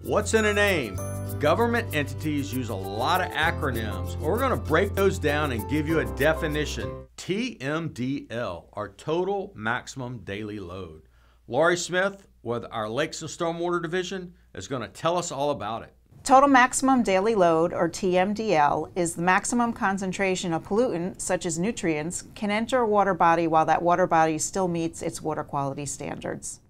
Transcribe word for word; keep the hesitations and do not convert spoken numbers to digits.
What's in a name? Government entities use a lot of acronyms. We're going to break those down and give you a definition. T M D L, our total maximum daily load. Laurie Smith with our Lakes and Stormwater Division is going to tell us all about it. Total maximum daily load, or T M D L, is the maximum concentration of pollutant, such as nutrients, can enter a water body while that water body still meets its water quality standards.